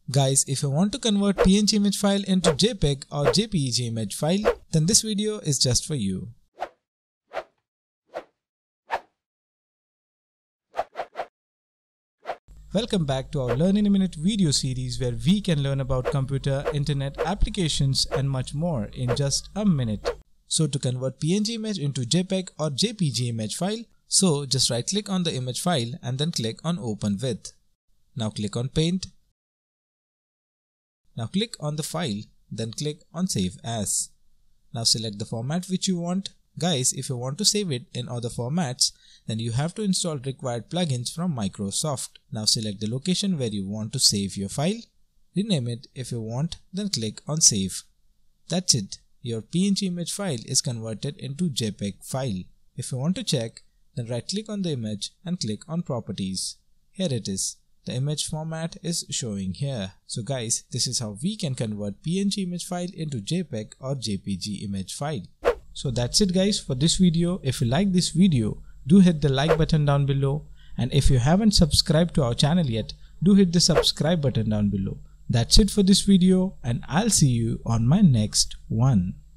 Guys, if you want to convert PNG image file into JPEG or JPG image file, then this video is just for you. Welcome back to our Learn in a Minute video series where we can learn about computer, internet, applications and much more in just a minute. So to convert PNG image into JPEG or JPG image file, so just right click on the image file and then click on Open With. Now click on Paint. Now click on the file, then click on Save As. Now select the format which you want. Guys, if you want to save it in other formats, then you have to install required plugins from Microsoft. Now select the location where you want to save your file. Rename it if you want, then click on Save. That's it. Your PNG image file is converted into JPEG file. If you want to check, then right click on the image and click on Properties. Here it is. The image format is showing here. So guys, this is how we can convert PNG image file into JPEG or JPG image file. So that's it guys for this video. If you like this video, do hit the like button down below, and if you haven't subscribed to our channel yet, do hit the subscribe button down below. That's it for this video, and I'll see you on my next one.